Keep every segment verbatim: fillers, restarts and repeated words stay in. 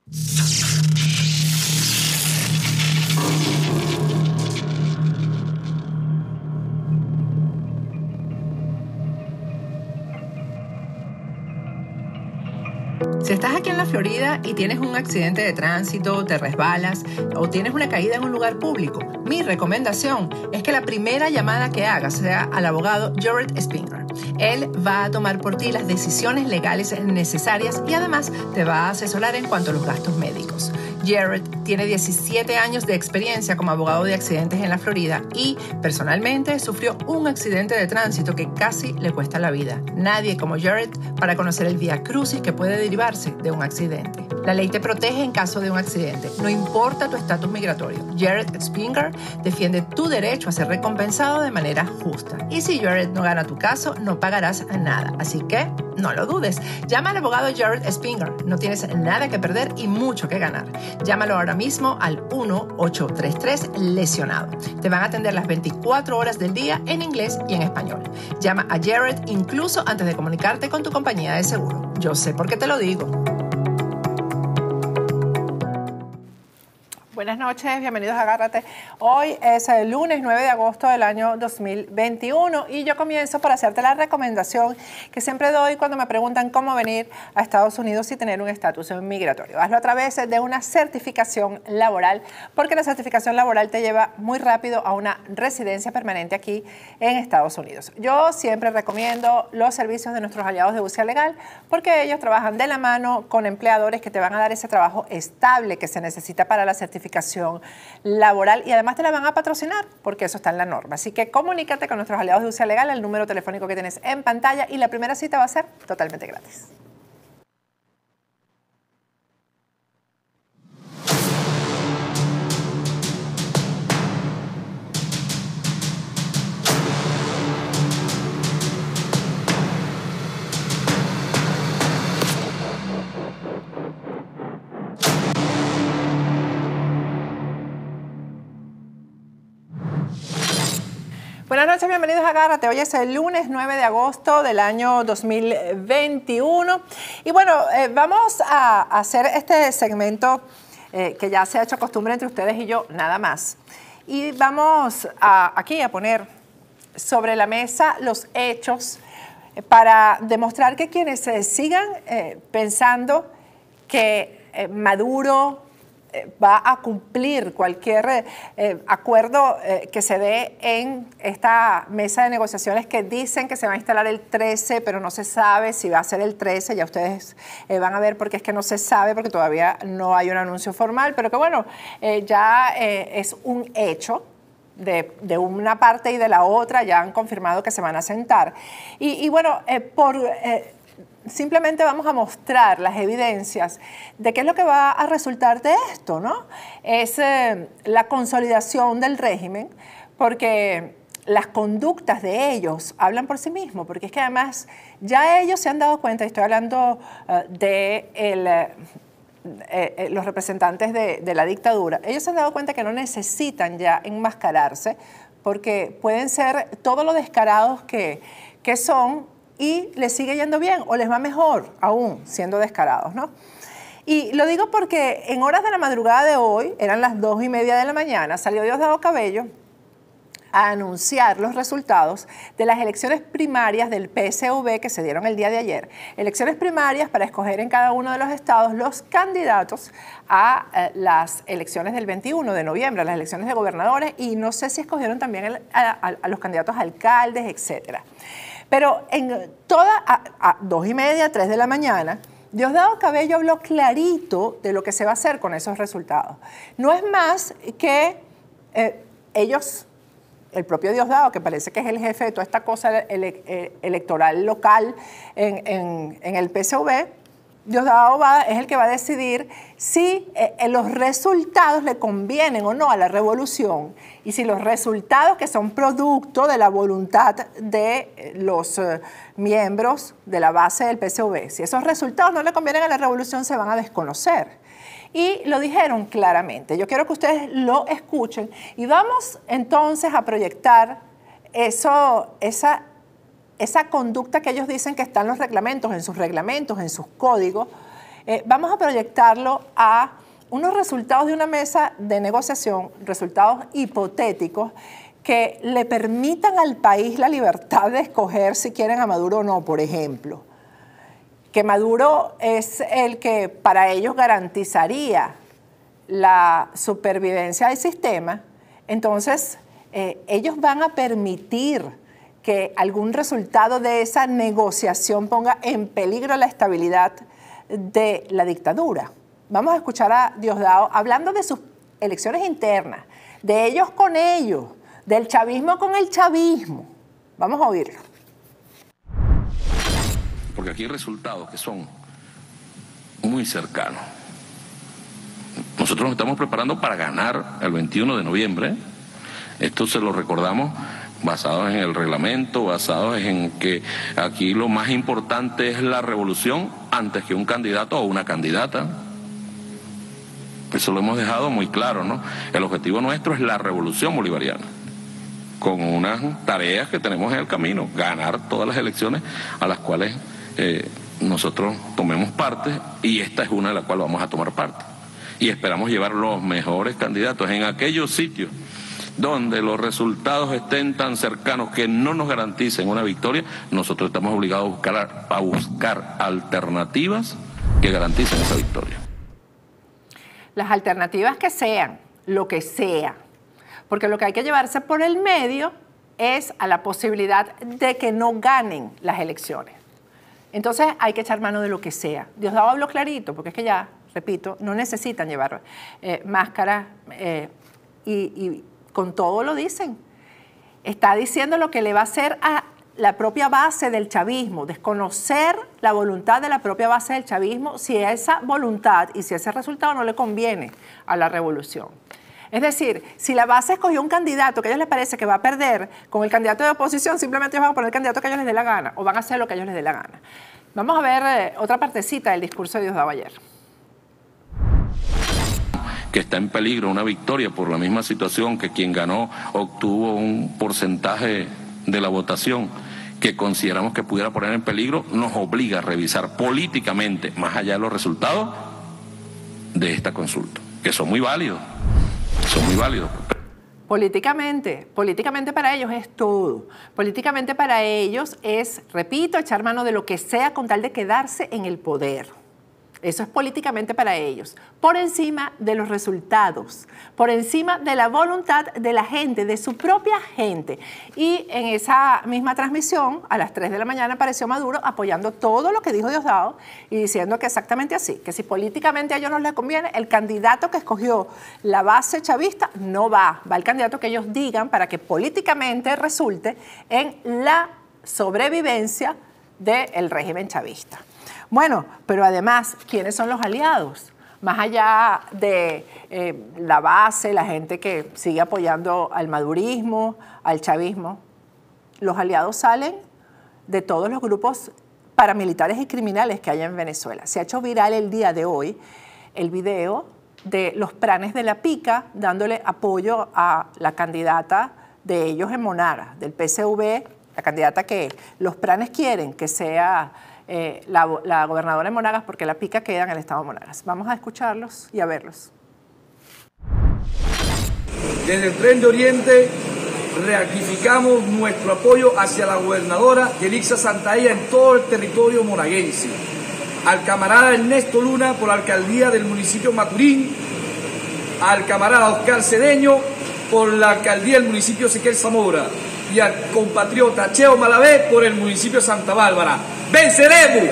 Si estás aquí en la Florida y tienes un accidente de tránsito, te resbalas o tienes una caída en un lugar público, mi recomendación es que la primera llamada que hagas sea al abogado Jared Spinger. Él va a tomar por ti las decisiones legales necesarias y además te va a asesorar en cuanto a los gastos médicos. Jared tiene diecisiete años de experiencia como abogado de accidentes en la Florida y personalmente sufrió un accidente de tránsito que casi le cuesta la vida. Nadie como Jared para conocer el vía crucis que puede derivarse de un accidente. La ley te protege en caso de un accidente, no importa tu estatus migratorio. Jared Spinger defiende tu derecho a ser recompensado de manera justa. Y si Jared no gana tu caso, no pagarás nada. Así que no lo dudes. Llama al abogado Jared Spinger. No tienes nada que perder y mucho que ganar. Llámalo ahora mismo al uno ocho tres tres lesionado. Te van a atender las veinticuatro horas del día en inglés y en español. Llama a Jared incluso antes de comunicarte con tu compañía de seguro. Yo sé por qué te lo digo. Buenas noches, bienvenidos a Agárrate. Hoy es el lunes nueve de agosto del año dos mil veintiuno y yo comienzo por hacerte la recomendación que siempre doy cuando me preguntan cómo venir a Estados Unidos y tener un estatus migratorio. Hazlo a través de una certificación laboral, porque la certificación laboral te lleva muy rápido a una residencia permanente aquí en Estados Unidos. Yo siempre recomiendo los servicios de nuestros aliados de búsqueda legal porque ellos trabajan de la mano con empleadores que te van a dar ese trabajo estable que se necesita para la certificación laboral y además te la van a patrocinar porque eso está en la norma. Así que comunícate con nuestros aliados de búsqueda legal, el número telefónico que tienes en pantalla y la primera cita va a ser totalmente gratis. Buenas noches, bienvenidos a Agárrate. Hoy es el lunes nueve de agosto del año dos mil veintiuno. Y bueno, eh, vamos a hacer este segmento eh, que ya se ha hecho costumbre entre ustedes y yo, nada más. Y vamos a, aquí a poner sobre la mesa los hechos para demostrar que quienes eh, sigan eh, pensando que eh, Maduro va a cumplir cualquier eh, acuerdo eh, que se dé en esta mesa de negociaciones que dicen que se va a instalar el trece, pero no se sabe si va a ser el trece. Ya ustedes eh, van a ver porque es que no se sabe, porque todavía no hay un anuncio formal, pero que bueno, eh, ya eh, es un hecho. De, de una parte y de la otra ya han confirmado que se van a sentar. Y, y bueno, eh, por... Eh, Simplemente vamos a mostrar las evidencias de qué es lo que va a resultar de esto, ¿no? Es eh, la consolidación del régimen, porque las conductas de ellos hablan por sí mismos, porque es que además ya ellos se han dado cuenta, y estoy hablando uh, de el, eh, eh, los representantes de, de la dictadura, ellos se han dado cuenta que no necesitan ya enmascararse, porque pueden ser todo lo descarados que, que son, y les sigue yendo bien o les va mejor aún siendo descarados, ¿no? Y lo digo porque en horas de la madrugada de hoy, eran las dos y media de la mañana, salió Diosdado Cabello a anunciar los resultados de las elecciones primarias del P S U V que se dieron el día de ayer. Elecciones primarias para escoger en cada uno de los estados los candidatos a eh, las elecciones del veintiuno de noviembre, las elecciones de gobernadores, y no sé si escogieron también el, a, a, a los candidatos a alcaldes, etcétera. Pero en toda, a, a dos y media, tres de la mañana, Diosdado Cabello habló clarito de lo que se va a hacer con esos resultados. No es más que eh, ellos, el propio Diosdado, que parece que es el jefe de toda esta cosa ele, ele, electoral local en, en, en el P S U V, Diosdado va, es el que va a decidir si eh, los resultados le convienen o no a la revolución y si los resultados que son producto de la voluntad de los eh, miembros de la base del P S U V, si esos resultados no le convienen a la revolución, se van a desconocer. Y lo dijeron claramente. Yo quiero que ustedes lo escuchen y vamos entonces a proyectar eso, esa esa conducta que ellos dicen que está en los reglamentos, en sus reglamentos, en sus códigos, eh, vamos a proyectarlo a unos resultados de una mesa de negociación, resultados hipotéticos, que le permitan al país la libertad de escoger si quieren a Maduro o no, por ejemplo. Que Maduro es el que para ellos garantizaría la supervivencia del sistema, entonces eh, ellos van a permitir que algún resultado de esa negociación ponga en peligro la estabilidad de la dictadura. Vamos a escuchar a Diosdado hablando de sus elecciones internas, de ellos con ellos, del chavismo con el chavismo. Vamos a oírlo. Porque aquí hay resultados que son muy cercanos. Nosotros nos estamos preparando para ganar el veintiuno de noviembre. Esto se lo recordamos basados en el reglamento, basados en que aquí lo más importante es la revolución antes que un candidato o una candidata. Eso lo hemos dejado muy claro, ¿no? El objetivo nuestro es la revolución bolivariana, con unas tareas que tenemos en el camino, ganar todas las elecciones a las cuales eh, nosotros tomemos parte, y esta es una de las cuales vamos a tomar parte. Y esperamos llevar los mejores candidatos en aquellos sitios donde los resultados estén tan cercanos que no nos garanticen una victoria. Nosotros estamos obligados a buscar, a buscar alternativas que garanticen esa victoria. Las alternativas que sean, lo que sea, porque lo que hay que llevarse por el medio es a la posibilidad de que no ganen las elecciones. Entonces hay que echar mano de lo que sea. Diosdado habló clarito, porque es que ya, repito, no necesitan llevar eh, máscaras eh, y, y con todo lo dicen. Está diciendo lo que le va a hacer a la propia base del chavismo, desconocer la voluntad de la propia base del chavismo, si esa voluntad y si ese resultado no le conviene a la revolución. Es decir, si la base escogió un candidato que a ellos les parece que va a perder con el candidato de oposición, simplemente ellos van a poner el candidato que a ellos les dé la gana o van a hacer lo que a ellos les dé la gana. Vamos a ver eh, otra partecita del discurso de Diosdado ayer. Que está en peligro una victoria por la misma situación, que quien ganó obtuvo un porcentaje de la votación que consideramos que pudiera poner en peligro, nos obliga a revisar políticamente, más allá de los resultados de esta consulta, que son muy válidos, son muy válidos. Políticamente, políticamente para ellos es todo. Políticamente para ellos es, repito, echar mano de lo que sea con tal de quedarse en el poder. Eso es políticamente para ellos, por encima de los resultados, por encima de la voluntad de la gente, de su propia gente. Y en esa misma transmisión, a las tres de la mañana, apareció Maduro apoyando todo lo que dijo Diosdado y diciendo que exactamente así, que si políticamente a ellos no les conviene, el candidato que escogió la base chavista no va, va el candidato que ellos digan para que políticamente resulte en la sobrevivencia del régimen chavista. Bueno, pero además, ¿quiénes son los aliados? Más allá de eh, la base, la gente que sigue apoyando al madurismo, al chavismo, los aliados salen de todos los grupos paramilitares y criminales que hay en Venezuela. Se ha hecho viral el día de hoy el video de los pranes de la pica dándole apoyo a la candidata de ellos en Monagas, del P S V, la candidata que los pranes quieren que sea Eh, la, la gobernadora de Monagas, porque la pica queda en el estado de Monagas. Vamos a escucharlos y a verlos. Desde el Tren de Oriente reactificamos nuestro apoyo hacia la gobernadora Yelixa Santaella en todo el territorio monaguense. Al camarada Ernesto Luna por la alcaldía del municipio Maturín, al camarada Oscar Cedeño por la alcaldía del municipio Ezequiel Zamora y al compatriota Cheo Malavé por el municipio de Santa Bárbara. ¡Venceremos!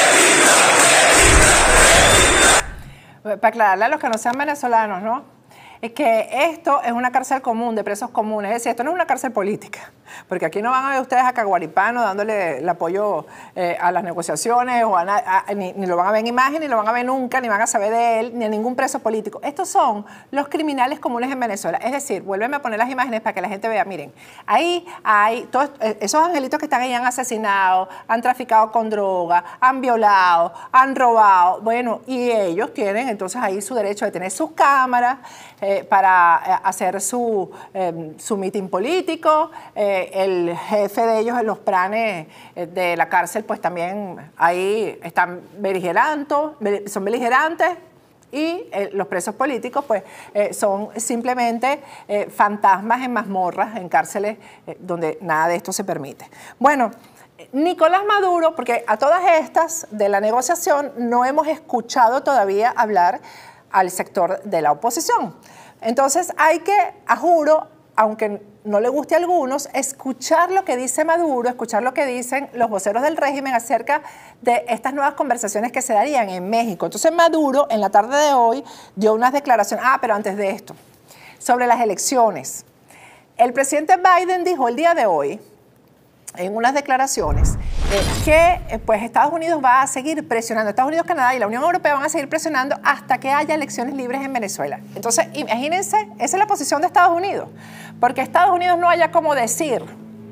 Para aclararle a los que no sean venezolanos, ¿no? es que esto es una cárcel común de presos comunes, es decir, esto no es una cárcel política, porque aquí no van a ver ustedes a Caguaripano dándole el apoyo eh, a las negociaciones, o a, a, ni, ni lo van a ver en imagen, ni lo van a ver nunca, ni van a saber de él, ni a ningún preso político. Estos son los criminales comunes en Venezuela. Es decir, vuélveme a poner las imágenes para que la gente vea, miren, ahí hay todos esos angelitos que están ahí, han asesinado, han traficado con droga, han violado, han robado, bueno, y ellos tienen entonces ahí su derecho de tener sus cámaras eh, para eh, hacer su, eh, su mitin político. Eh, el jefe de ellos en los planes eh, de la cárcel, pues también ahí están beligerantes, son beligerantes. Y eh, los presos políticos pues eh, son simplemente eh, fantasmas en mazmorras, en cárceles eh, donde nada de esto se permite. Bueno, Nicolás Maduro, porque a todas estas de la negociación no hemos escuchado todavía hablar al sector de la oposición. Entonces hay que, a juro, aunque no le guste a algunos, escuchar lo que dice Maduro, escuchar lo que dicen los voceros del régimen acerca de estas nuevas conversaciones que se darían en México. Entonces Maduro, en la tarde de hoy, dio unas declaraciones. Ah, pero antes de esto, sobre las elecciones. El presidente Biden dijo el día de hoy, en unas declaraciones, eh, que eh, pues Estados Unidos va a seguir presionando, Estados Unidos, Canadá y la Unión Europea van a seguir presionando hasta que haya elecciones libres en Venezuela. Entonces, imagínense, esa es la posición de Estados Unidos, porque Estados Unidos no haya cómo decir,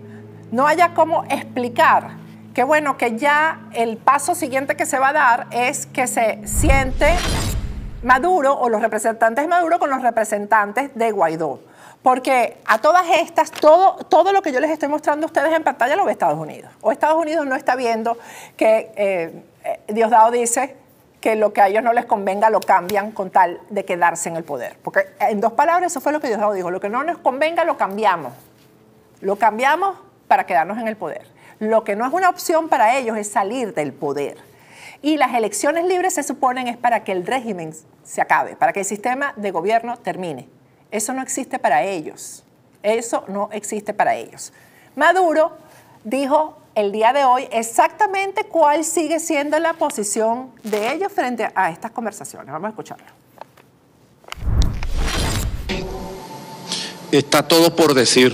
no haya cómo explicar que bueno, que ya el paso siguiente que se va a dar es que se siente Maduro o los representantes de Maduro con los representantes de Guaidó. Porque a todas estas, todo, todo lo que yo les estoy mostrando a ustedes en pantalla lo ve Estados Unidos. O Estados Unidos no está viendo que eh, eh, Diosdado dice que lo que a ellos no les convenga lo cambian con tal de quedarse en el poder. Porque en dos palabras eso fue lo que Diosdado dijo. Lo que no nos convenga lo cambiamos. Lo cambiamos para quedarnos en el poder. Lo que no es una opción para ellos es salir del poder. Y las elecciones libres se suponen es para que el régimen se acabe, para que el sistema de gobierno termine. Eso no existe para ellos. Eso no existe para ellos. Maduro dijo el día de hoy exactamente cuál sigue siendo la posición de ellos frente a estas conversaciones. Vamos a escucharlo. Está todo por decir.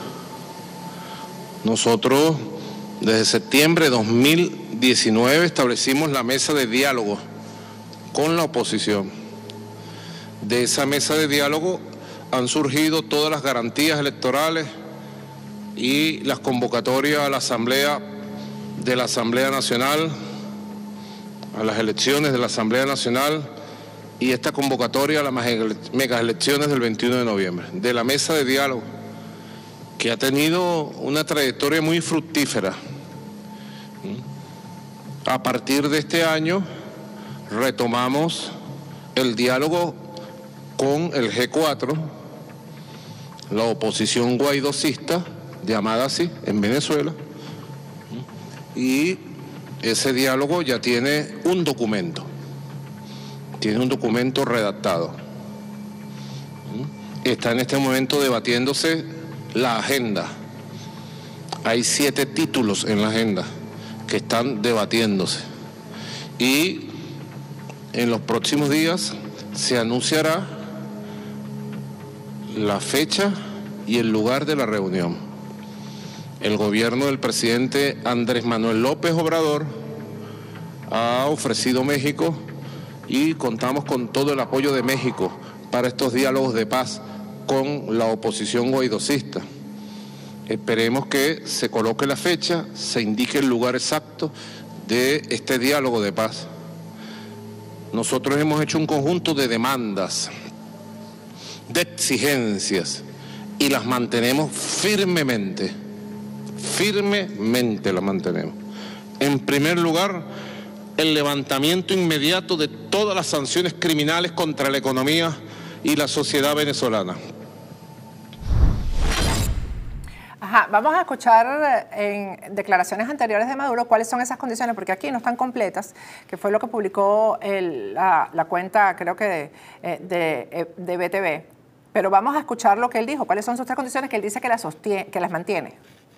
Nosotros desde septiembre de dos mil diecinueve establecimos la mesa de diálogo con la oposición. De esa mesa de diálogo han surgido todas las garantías electorales y las convocatorias a la Asamblea de la Asamblea Nacional, a las elecciones de la Asamblea Nacional y esta convocatoria a las megaelecciones del veintiuno de noviembre, de la mesa de diálogo, que ha tenido una trayectoria muy fructífera. A partir de este año retomamos el diálogo con el G cuatro, la oposición guaidocista, llamada así, en Venezuela, y ese diálogo ya tiene un documento, tiene un documento redactado. Está en este momento debatiéndose la agenda. Hay siete títulos en la agenda que están debatiéndose y en los próximos días se anunciará la fecha y el lugar de la reunión. El gobierno del presidente Andrés Manuel López Obrador ha ofrecido México y contamos con todo el apoyo de México para estos diálogos de paz con la oposición guaidocista. Esperemos que se coloque la fecha, se indique el lugar exacto de este diálogo de paz. Nosotros hemos hecho un conjunto de demandas, de exigencias, y las mantenemos firmemente, firmemente las mantenemos. En primer lugar, el levantamiento inmediato de todas las sanciones criminales contra la economía y la sociedad venezolana. Ajá, vamos a escuchar en declaraciones anteriores de Maduro cuáles son esas condiciones, porque aquí no están completas, que fue lo que publicó el, la, la cuenta, creo que de, de, de B T V. Pero vamos a escuchar lo que él dijo, cuáles son sus tres condiciones que él dice que las, sostiene, que las mantiene.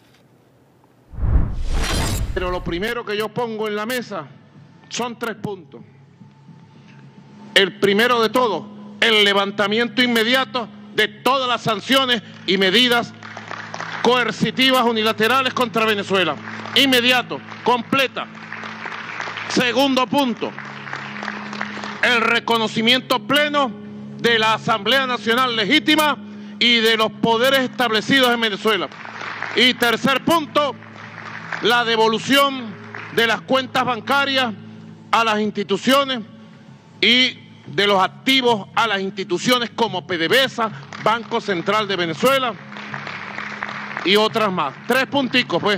Pero lo primero que yo pongo en la mesa son tres puntos. El primero de todo el levantamiento inmediato de todas las sanciones y medidas coercitivas unilaterales contra Venezuela. Inmediato, completa. Segundo punto, el reconocimiento pleno de la Asamblea Nacional Legítima y de los poderes establecidos en Venezuela. Y tercer punto, la devolución de las cuentas bancarias a las instituciones y de los activos a las instituciones como PDVSA, Banco Central de Venezuela y otras más. Tres punticos, pues.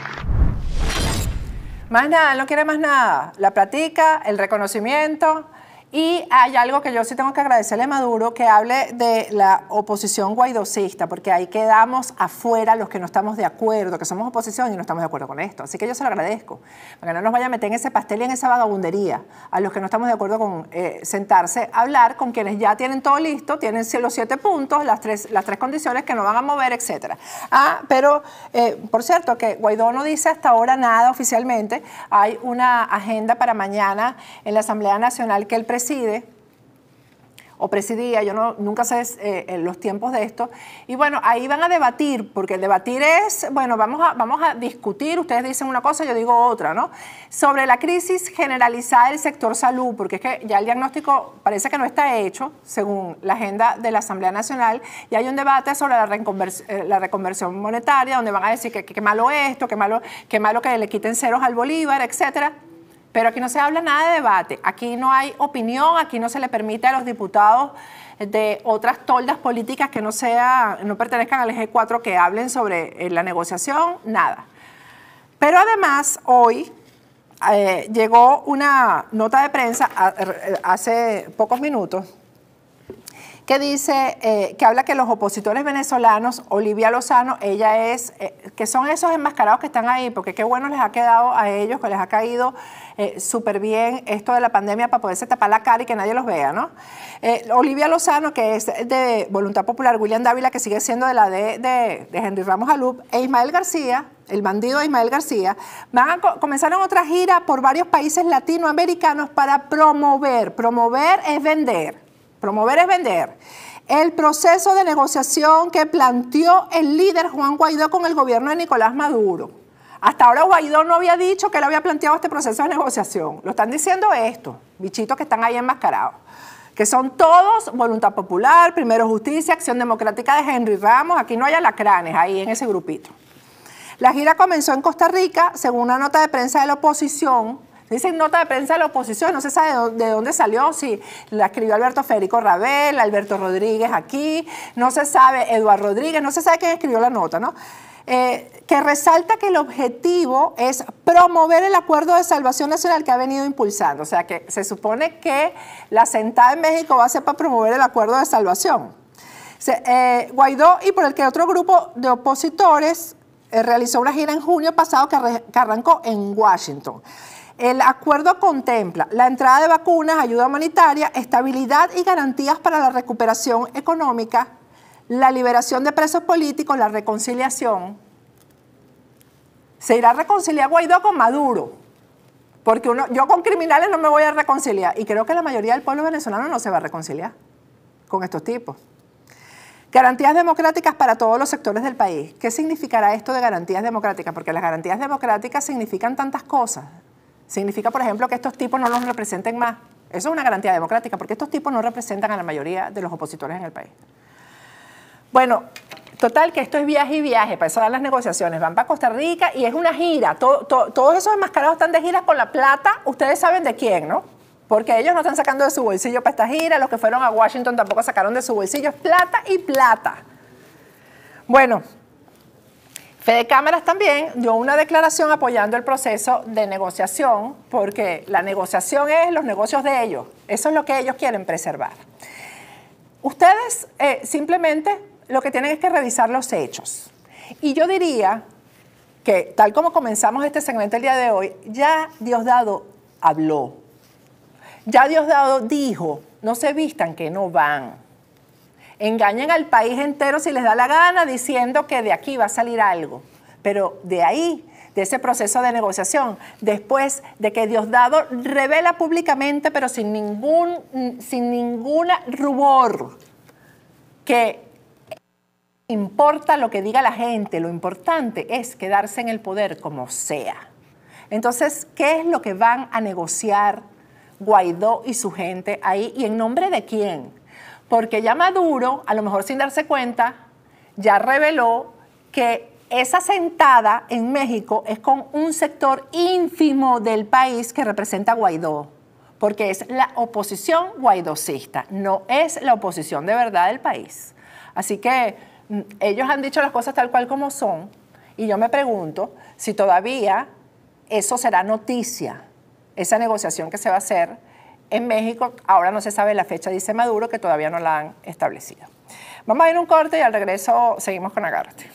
Más nada, no quiere más nada. La platica, el reconocimiento. Y hay algo que yo sí tengo que agradecerle a Maduro, que hable de la oposición guaidocista, porque ahí quedamos afuera los que no estamos de acuerdo, que somos oposición y no estamos de acuerdo con esto. Así que yo se lo agradezco, para que no nos vaya a meter en ese pastel y en esa vagabundería, a los que no estamos de acuerdo con eh, sentarse a hablar con quienes ya tienen todo listo, tienen los siete puntos, las tres, las tres condiciones que no van a mover, etcétera. Ah, pero, eh, por cierto, que Guaidó no dice hasta ahora nada oficialmente. Hay una agenda para mañana en la Asamblea Nacional que él preside o presidía, yo no, nunca sé eh, los tiempos de esto, y bueno, ahí van a debatir, porque el debatir es, bueno, vamos a, vamos a discutir, ustedes dicen una cosa, yo digo otra, ¿no? Sobre la crisis generalizada del sector salud, porque es que ya el diagnóstico parece que no está hecho, según la agenda de la Asamblea Nacional, y hay un debate sobre la, reconvers eh, la reconversión monetaria, donde van a decir que, que, que malo esto, que malo, que malo que le quiten ceros al bolívar, etcétera. Pero aquí no se habla nada de debate, aquí no hay opinión, aquí no se le permite a los diputados de otras toldas políticas que no, sea, no pertenezcan al eje cuatro que hablen sobre la negociación, nada. Pero además, hoy eh, llegó una nota de prensa a, a, hace pocos minutos que dice, eh, que habla que los opositores venezolanos, Olivia Lozano, ella es, eh, que son esos enmascarados que están ahí, porque qué bueno les ha quedado a ellos, que les ha caído eh, súper bien esto de la pandemia para poderse tapar la cara y que nadie los vea, ¿no? Eh, Olivia Lozano, que es de Voluntad Popular, William Dávila, que sigue siendo de la de, de, de Henry Ramos Alup, e Ismael García, el bandido Ismael García, van a co comenzaron otra gira por varios países latinoamericanos para promover, promover es vender, promover es vender, el proceso de negociación que planteó el líder Juan Guaidó con el gobierno de Nicolás Maduro. Hasta ahora Guaidó no había dicho que él había planteado este proceso de negociación. Lo están diciendo estos bichitos que están ahí enmascarados, que son todos Voluntad Popular, Primero Justicia, Acción Democrática de Henry Ramos. Aquí no hay alacranes ahí en ese grupito. La gira comenzó en Costa Rica, según una nota de prensa de la oposición. Dicen nota de prensa de la oposición, no se sabe de dónde, de dónde salió, si la escribió Alberto Federico Rabel, Alberto Rodríguez aquí, no se sabe, Eduardo Rodríguez, no se sabe quién escribió la nota, ¿no? Eh, que resalta que el objetivo es promover el acuerdo de salvación nacional que ha venido impulsando. O sea, que se supone que la sentada en México va a ser para promover el acuerdo de salvación. Se, eh, Guaidó y por el que otro grupo de opositores eh, realizó una gira en junio pasado que, arre, que arrancó en Washington. El acuerdo contempla la entrada de vacunas, ayuda humanitaria, estabilidad y garantías para la recuperación económica, la liberación de presos políticos, la reconciliación. Se irá a reconciliar Guaidó con Maduro, porque uno, yo con criminales no me voy a reconciliar, y creo que la mayoría del pueblo venezolano no se va a reconciliar con estos tipos. Garantías democráticas para todos los sectores del país. ¿Qué significará esto de garantías democráticas? Porque las garantías democráticas significan tantas cosas. Significa, por ejemplo, que estos tipos no los representen más. Eso es una garantía democrática, porque estos tipos no representan a la mayoría de los opositores en el país. Bueno, total, que esto es viaje y viaje, para eso dan las negociaciones. Van para Costa Rica y es una gira. Todo, todo, todos esos enmascarados están de gira con la plata, ustedes saben de quién, ¿no? Porque ellos no están sacando de su bolsillo para esta gira, los que fueron a Washington tampoco sacaron de su bolsillo, es plata y plata. Bueno, Fede Cámaras también dio una declaración apoyando el proceso de negociación, porque la negociación es los negocios de ellos, eso es lo que ellos quieren preservar. Ustedes eh, simplemente lo que tienen es que revisar los hechos. Y yo diría que, tal como comenzamos este segmento el día de hoy, ya Diosdado habló. Ya Diosdado dijo, no se vistan que no van. Engañen al país entero si les da la gana diciendo que de aquí va a salir algo. Pero de ahí, de ese proceso de negociación, después de que Diosdado revela públicamente, pero sin ningún, sin ninguna rubor, que importa lo que diga la gente, lo importante es quedarse en el poder como sea. Entonces, ¿qué es lo que van a negociar Guaidó y su gente ahí? ¿Y en nombre de quién? Porque ya Maduro, a lo mejor sin darse cuenta, ya reveló que esa sentada en México es con un sector ínfimo del país que representa a Guaidó, porque es la oposición guaidocista, no es la oposición de verdad del país. Así que ellos han dicho las cosas tal cual como son, y yo me pregunto si todavía eso será noticia, esa negociación que se va a hacer en México. Ahora no se sabe la fecha, dice Maduro, que todavía no la han establecido. Vamos a ir a un corte y al regreso seguimos con Agárrate.